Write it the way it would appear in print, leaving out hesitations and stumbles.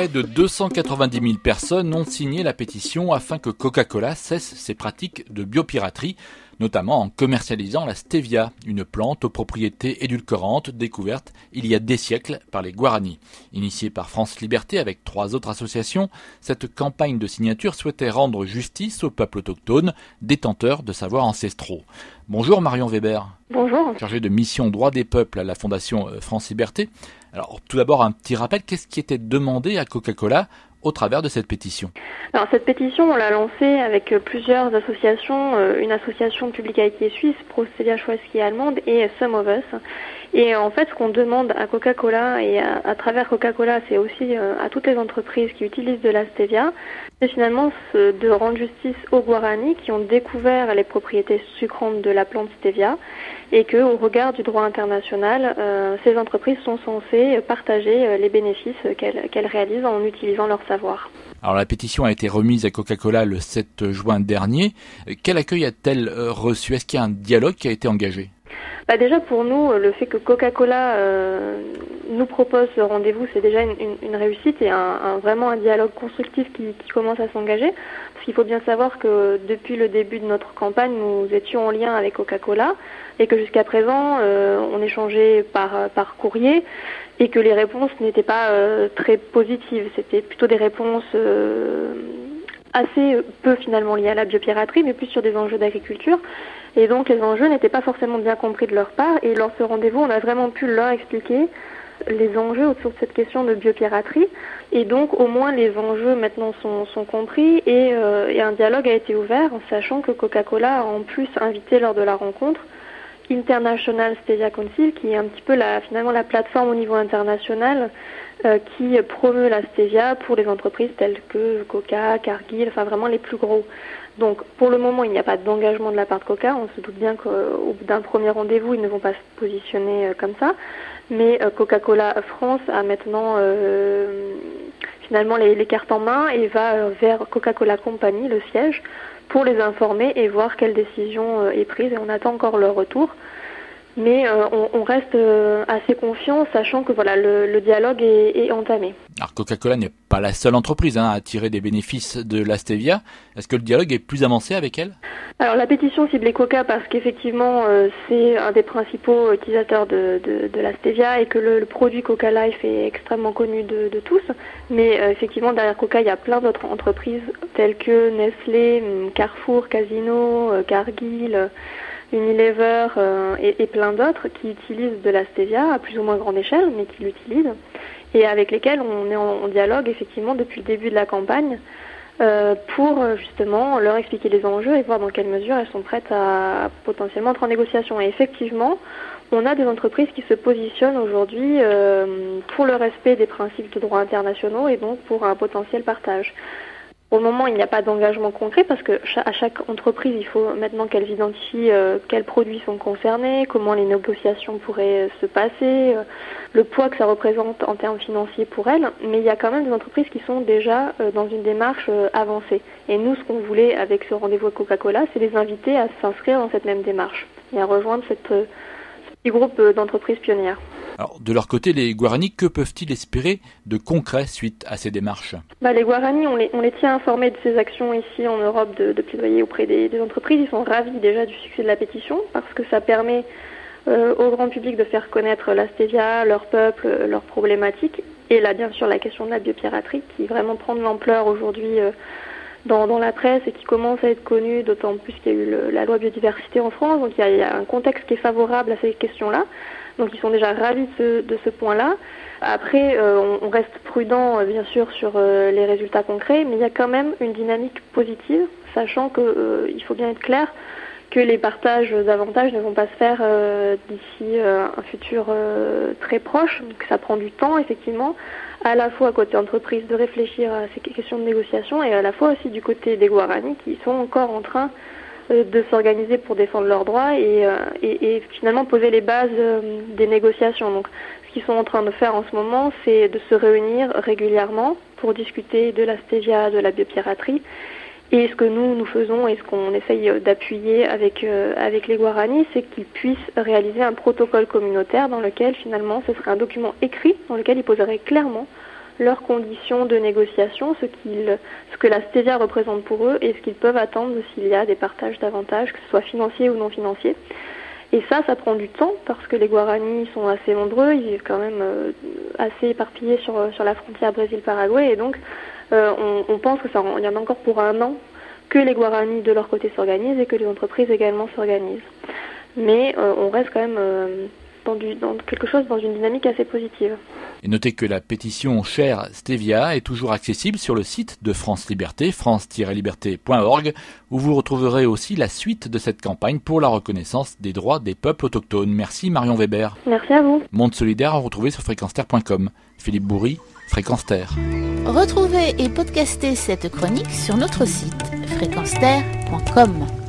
Près de 290 000 personnes ont signé la pétition afin que Coca-Cola cesse ses pratiques de biopiraterie, notamment en commercialisant la stevia, une plante aux propriétés édulcorantes découverte il y a des siècles par les Guaranis. Initiée par France Liberté avec 3 autres associations, cette campagne de signature souhaitait rendre justice aux peuples autochtones, détenteurs de savoirs ancestraux. Bonjour Marion Weber. Bonjour. Chargée de mission droit des peuples à la Fondation France Liberté. Alors tout d'abord un petit rappel, qu'est-ce qui était demandé à Coca-Cola au travers de cette pétition? Alors cette pétition, on l'a lancée avec plusieurs associations, une association de publicité suisse, Pro-Stevia Schweizerski allemande et Some of Us. Et en fait, ce qu'on demande à Coca-Cola et à travers Coca-Cola, c'est aussi à toutes les entreprises qui utilisent de la stevia, c'est finalement de rendre justice aux Guaranis qui ont découvert les propriétés sucrantes de la plante stevia et que, au regard du droit international, ces entreprises sont censées partager les bénéfices qu'elles réalisent en utilisant leur savoir. Alors la pétition a été remise à Coca-Cola le 7 juin dernier. Quel accueil a-t-elle reçu? Est-ce qu'il y a un dialogue qui a été engagé? Déjà pour nous, le fait que Coca-Cola nous propose ce rendez-vous, c'est déjà une réussite et vraiment un dialogue constructif qui commence à s'engager. Parce qu'il faut bien savoir que depuis le début de notre campagne, nous étions en lien avec Coca-Cola et que jusqu'à présent, on échangeait par courrier et que les réponses n'étaient pas très positives. C'était plutôt des réponses assez peu finalement liés à la biopiraterie, mais plus sur des enjeux d'agriculture. Et donc les enjeux n'étaient pas forcément bien compris de leur part. Et lors de ce rendez-vous, on a vraiment pu leur expliquer les enjeux autour de cette question de biopiraterie. Et donc au moins les enjeux maintenant sont compris et un dialogue a été ouvert, en sachant que Coca-Cola a en plus invité lors de la rencontre International Stevia Council, qui est un petit peu finalement la plateforme au niveau international qui promeut la stevia pour les entreprises telles que Coca, Cargill, enfin vraiment les plus gros. Donc pour le moment, il n'y a pas d'engagement de la part de Coca. On se doute bien qu'au bout d'un premier rendez-vous, ils ne vont pas se positionner comme ça. Mais Coca-Cola France a maintenant finalement les cartes en main et va vers Coca-Cola Company, le siège, pour les informer et voir quelle décision est prise. Et on attend encore leur retour. Mais on reste assez confiant, sachant que voilà le dialogue est entamé. Alors Coca-Cola n'est pas la seule entreprise à tirer des bénéfices de la stevia. Est-ce que le dialogue est plus avancé avec elle? Alors la pétition ciblait Coca parce qu'effectivement c'est un des principaux utilisateurs de la stevia et que le produit Coca Life est extrêmement connu de tous. Mais effectivement derrière Coca il y a plein d'autres entreprises telles que Nestlé, Carrefour, Casino, Cargill, Unilever et plein d'autres qui utilisent de la stevia à plus ou moins grande échelle, mais qui l'utilisent et avec lesquels on est en dialogue effectivement depuis le début de la campagne pour justement leur expliquer les enjeux et voir dans quelle mesure elles sont prêtes à potentiellement entrer en négociation. Et effectivement, on a des entreprises qui se positionnent aujourd'hui pour le respect des principes de droit internationaux et donc pour un potentiel partage. Au moment, il n'y a pas d'engagement concret parce que à chaque entreprise, il faut maintenant qu'elle identifie quels produits sont concernés, comment les négociations pourraient se passer, le poids que ça représente en termes financiers pour elles. Mais il y a quand même des entreprises qui sont déjà dans une démarche avancée. Et nous, ce qu'on voulait avec ce rendez-vous avec Coca-Cola, c'est les inviter à s'inscrire dans cette même démarche et à rejoindre ce petit groupe d'entreprises pionnières. Alors, de leur côté, les Guaranis, que peuvent-ils espérer de concret suite à ces démarches? Les Guaranis, on les tient informés de ces actions ici en Europe de plaidoyer auprès des entreprises. Ils sont ravis déjà du succès de la pétition parce que ça permet au grand public de faire connaître la stevia, leur peuple, leurs problématiques. Et là, bien sûr, la question de la biopiraterie qui vraiment prend de l'ampleur aujourd'hui dans la presse et qui commence à être connue, d'autant plus qu'il y a eu la loi biodiversité en France. Donc il y a un contexte qui est favorable à ces questions-là. Donc ils sont déjà ravis de ce point-là. Après, on reste prudent, bien sûr, sur les résultats concrets, mais il y a quand même une dynamique positive, sachant que il faut bien être clair que les partages d'avantages ne vont pas se faire d'ici un futur très proche, que ça prend du temps, effectivement, à la fois côté entreprise de réfléchir à ces questions de négociation et à la fois aussi du côté des Guaranis qui sont encore en train de s'organiser pour défendre leurs droits et finalement poser les bases des négociations. Donc, ce qu'ils sont en train de faire en ce moment, c'est de se réunir régulièrement pour discuter de la stevia, de la biopiraterie. Et ce que nous faisons et ce qu'on essaye d'appuyer avec les Guaranis, c'est qu'ils puissent réaliser un protocole communautaire dans lequel finalement ce serait un document écrit dans lequel ils poseraient clairement leurs conditions de négociation, ce que la stevia représente pour eux et ce qu'ils peuvent attendre s'il y a des partages d'avantages, que ce soit financiers ou non financiers. Et ça prend du temps parce que les Guaranis sont assez nombreux, ils vivent quand même assez éparpillés sur la frontière Brésil-Paraguay et donc on pense que il y en a encore pour 1 an que les Guaranis de leur côté s'organisent et que les entreprises également s'organisent. Mais on reste quand même dans une dynamique assez positive. Et notez que la pétition Cher Stevia est toujours accessible sur le site de France Liberté, france-liberté.org, où vous retrouverez aussi la suite de cette campagne pour la reconnaissance des droits des peuples autochtones. Merci Marion Weber. Merci à vous. Monde solidaire à retrouver sur fréquenceterre.com. Philippe Bourri, Fréquence Terre. Retrouvez et podcastez cette chronique sur notre site fréquenceterre.com.